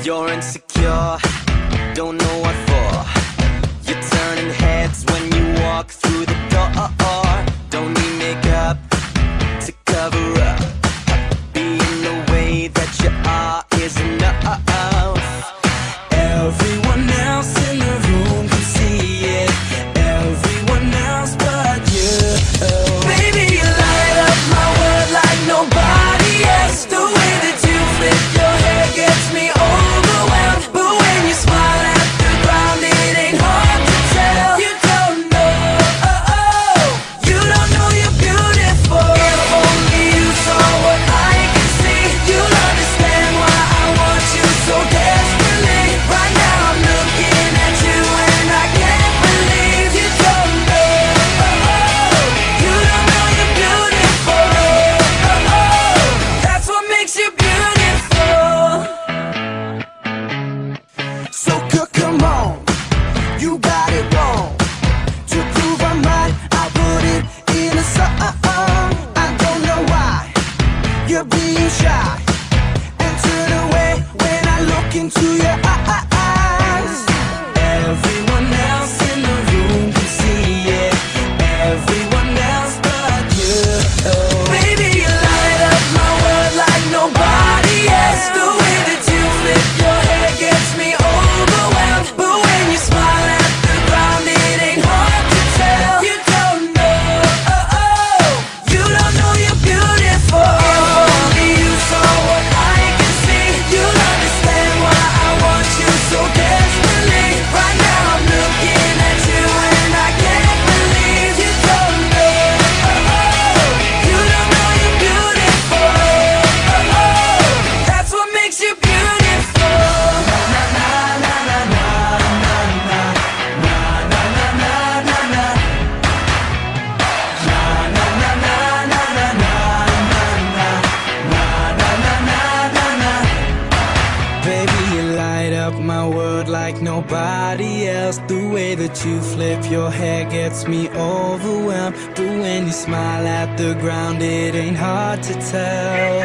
You're insecure, don't know what for. You're turning heads when you walk through the door. Don't need makeup to cover up. Being the way that you are is enough. Everyone else in the room can see it. Everyone else but you. Baby, you light up my world like nobody else. The way that you flip your hair gets me overwhelmed. But when you smile at the ground, it ain't hard to tell. You don't know you're beautiful. If only you saw what I can see, you'll understand why I want you so desperately. Right now I'm looking at you and I can't believe you don't know. You don't know you're beautiful. That's what makes you beautiful. So come on, you got it wrong. To prove I'm right, I'll put it in a song. I don't know why you're being shy and turn away when I look into your eyes. Everyone else in the room can see it. Everyone else but you. Baby, you light up my world like nobody else. The way that you flip your hair gets me overwhelmed. But when you smile at the ground, it ain't hard to tell. You don't know you're beautiful. If only you saw what I can see, you'll understand why I want you so desperately. Right now I'm looking at you and I can't believe you don't know. You don't know you're beautiful. That's what makes you beautiful. Na na na na na na na na na na na na na. Na na na na na na na na na na na na. Baby, you light up my world like nobody else. The way that you flip your hair gets me overwhelmed. But when you smile at the ground, it ain't hard to tell.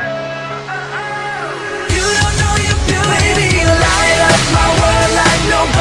You don't know you're beautiful. Baby, you light up my world like nobody